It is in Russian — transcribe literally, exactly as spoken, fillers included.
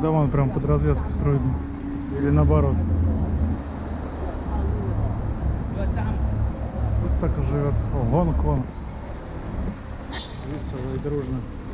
дома прям под развязку строят. Или наоборот. Вот так и живет Гонконг. Весело и дружно.